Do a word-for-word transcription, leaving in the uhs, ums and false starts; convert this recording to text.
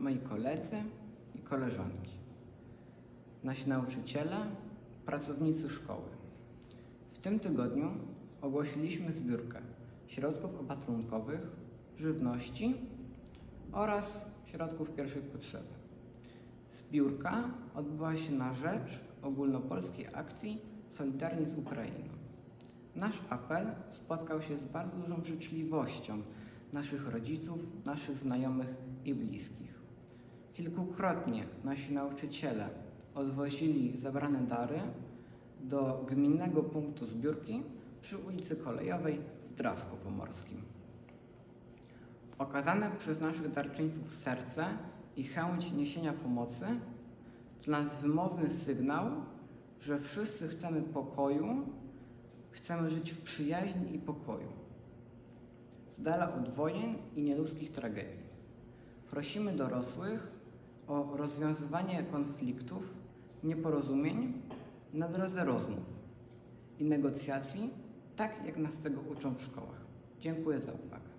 moi koledzy i koleżanki, nasi nauczyciele, pracownicy szkoły. W tym tygodniu ogłosiliśmy zbiórkę środków opatrunkowych, żywności oraz środków pierwszej potrzeby. Zbiórka odbyła się na rzecz ogólnopolskiej akcji Solidarni z Ukrainą. Nasz apel spotkał się z bardzo dużą życzliwością naszych rodziców, naszych znajomych i bliskich. Kilkukrotnie nasi nauczyciele odwozili zebrane dary do gminnego punktu zbiórki przy ulicy Kolejowej w Drawsku Pomorskim. Okazane przez naszych darczyńców serce i chęć niesienia pomocy to dla nas wymowny sygnał, że wszyscy chcemy pokoju, chcemy żyć w przyjaźni i pokoju, z dala od wojen i nieludzkich tragedii. Prosimy dorosłych o rozwiązywanie konfliktów, nieporozumień na drodze rozmów i negocjacji, tak jak nas tego uczą w szkołach. Dziękuję za uwagę.